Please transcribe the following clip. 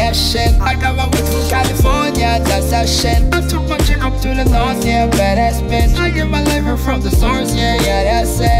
that shit. I got my way from California, that's that shit. I took my chick up to the north, yeah, badass bitch. I get my liver from the source, yeah, that's it.